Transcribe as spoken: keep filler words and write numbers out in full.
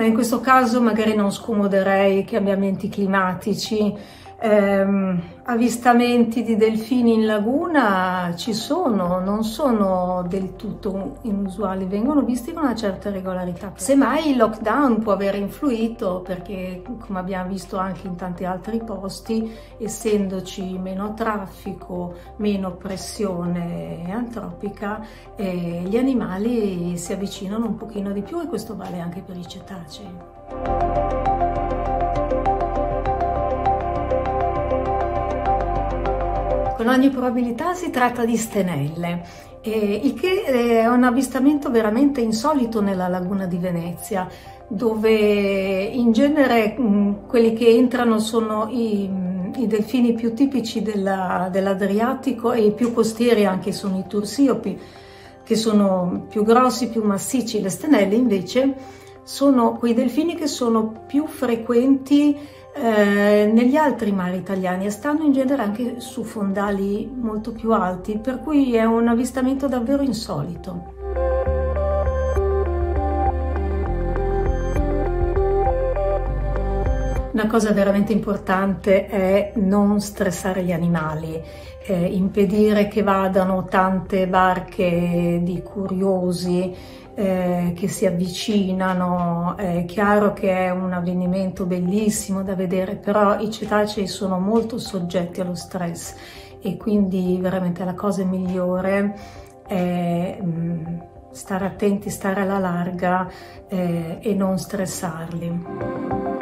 ma in questo caso magari non scomoderei i cambiamenti climatici. Eh, avvistamenti di delfini in laguna ci sono, non sono del tutto inusuali, vengono visti con una certa regolarità. Semmai il lockdown può aver influito perché, come abbiamo visto anche in tanti altri posti, essendoci meno traffico, meno pressione antropica, eh, gli animali si avvicinano un pochino di più, e questo vale anche per i cetacei. Con ogni probabilità si tratta di stenelle, eh, il che è un avvistamento veramente insolito nella laguna di Venezia, dove in genere mh, quelli che entrano sono i, i delfini più tipici della, dell'Adriatico, e i più costieri anche sono i tursiopi, che sono più grossi, più massicci. Le stenelle invece sono quei delfini che sono più frequenti Eh, negli altri mari italiani, e stanno in genere anche su fondali molto più alti, per cui è un avvistamento davvero insolito. Una cosa veramente importante è non stressare gli animali, eh, impedire che vadano tante barche di curiosi Eh, che si avvicinano. È chiaro che è un avvenimento bellissimo da vedere, però i cetacei sono molto soggetti allo stress, e quindi veramente la cosa migliore è mh, stare attenti, stare alla larga eh, e non stressarli.